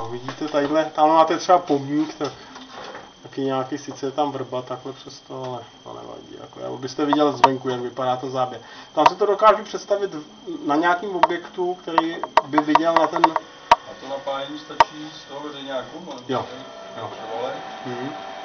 No, vidíte tadyhle, tam máte třeba pomník, taky nějaký, sice je tam vrba takhle přesto, ale to nevadí. Jako, byste viděl zvenku, jak vypadá ten záběr. Tam si to dokážu představit na nějakém objektu, který by viděl na ten... A to napájení stačí z toho veřejňáku? Jo. Jo.